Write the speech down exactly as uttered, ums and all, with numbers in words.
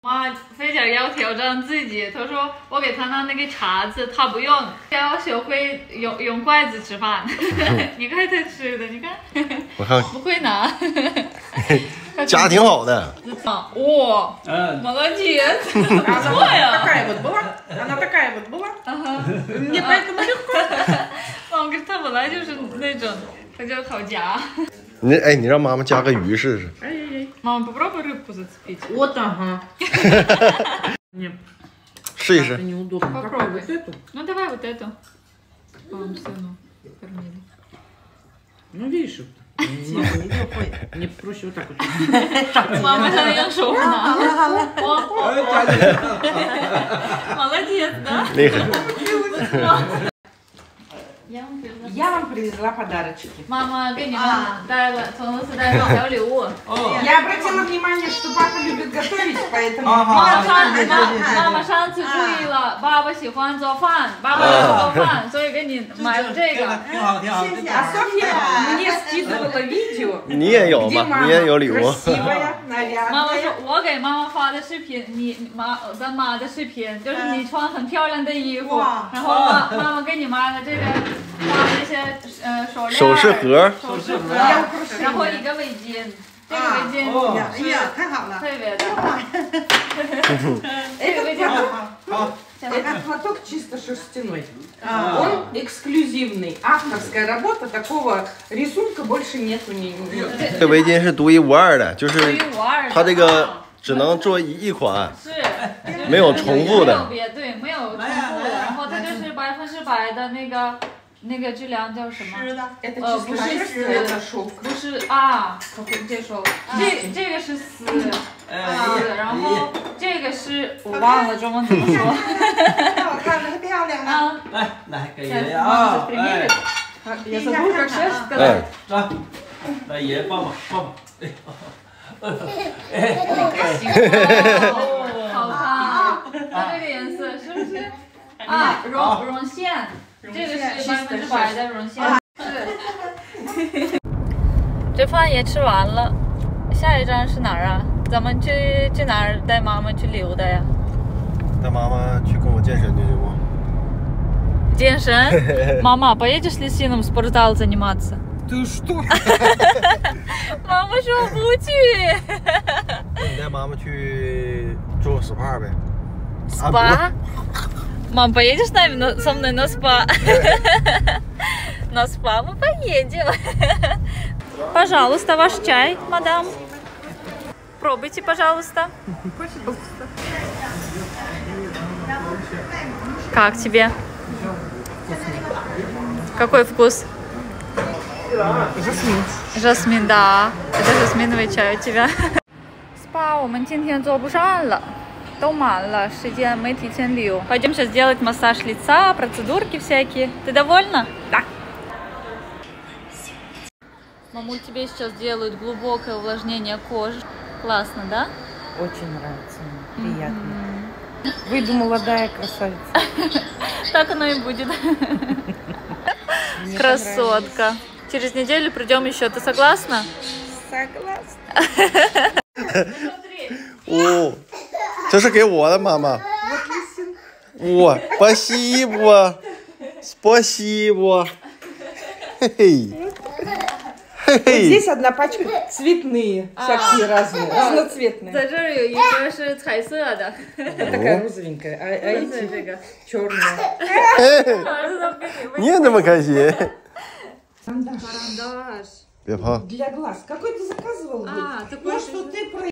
妈非常要挑战自己，她说我给她拿那个叉子，她不用，要学会用用筷子吃饭。你看她吃的，你看， 我看不会拿。 夹挺好的。 哇，молодец，不错呀。 Такая вот была, она такая вот была. Мне поэтому легко. 妈妈她本来就是那种，她就好夹。 你哎，你让妈妈加个鱼试试。 Мама, попробуй рыбку зацепить. Вот, ага. Нет. 试一试。 Неудобно. Попробуй. Вот эту? Ну давай вот эту. Мам, сыну кормили. Ну видишь, мне проще вот так вот. Мама, она ее шоуна. Молодец, да? 厉害。 Я вам привезла подарочки. Мама给你们带了，从罗斯带了小礼物。 Я обратила внимание, что папа любит готовить, поэтому... 妈妈上妈妈上次注意了，爸爸喜欢做饭，爸爸也做饭，所以给你买了这个。 А Софья мне скидывала видео, 你也有 где 吗？你也有 мама 礼物。 красивая, 妈妈 нарядная. 说，我给妈妈发的视频，你妈咱妈的视频，就是你穿很漂亮的衣服，然后妈妈妈给你买了这个，发那些呃手链、 首饰盒， 手饰盒，然后一个围巾，这个围巾哎呀，太好了！ 特别的，这个围巾 Этот платок чисто шерстяной. Он эксклюзивный, авторская работа, такого рисунка больше нету ни. 这围巾是独一无二的，就是独一无二的， 它这个只能做一一款， 是没有重复的。 没有别对，没有重复的，然后它就是百分之百的那个那个质量叫什么？ Это 呃， чисто 不是 шерсть, 丝， это шелк. 不是啊，可会这说，这这个是丝，丝，然后这个是我忘了中文怎么说。 好看，很漂亮的。 啊， 来来，给爷爷 мама 啊！ сейчас 哎 примерит. Я забыла, как шерсть 嗯 сказать.， 来，来爷爷帮忙帮忙。哎， 好看，它这个颜色是不是？啊，绒绒线，这个是百分之百的绒线。是。这饭也吃完了，下一站是哪儿啊？咱们去去哪儿带妈妈去溜达呀？ 带妈妈去跟我健身去不？ 健身？ Мама, поедешь ли с сыном в спортзал заниматься? Ты что? Мама说不去。 你带妈妈去做个 S P A 呗。 Спа? Мам, поедешь с нами на, со мной на спа? На спа мы поедем. Пожалуйста, ваш чай, мадам. Пробуйте, пожалуйста. Как тебе? Какой вкус? Жасмин. Жасмин, да. Это жасминовый чай у тебя. Спа 我们今天做不上了，都满了，时间没提前留。Пойдем сейчас делать массаж лица, процедурки всякие. Ты довольна? Да. Мамуль, тебе сейчас делают глубокое увлажнение кожи. Классно, да? Очень нравится мне, приятно. Выйду молодая красавица. Так оно и будет. Красотка. Через неделю придем еще. Ты согласна? Согласна. 哦，这是给我的妈妈。哇，спасибо，спасибо，嘿嘿，嘿 Вот 嘿。 здесь одна пачка цветные, всякие разные, разноцветные. 在这儿有一个是彩色的， Такая розовенькая, а, а эти 这个。 черные. 你也那么开心？ Карандаш. 别怕。 Для глаз. Какой ты заказывал? А, был? такой То, же. что ты про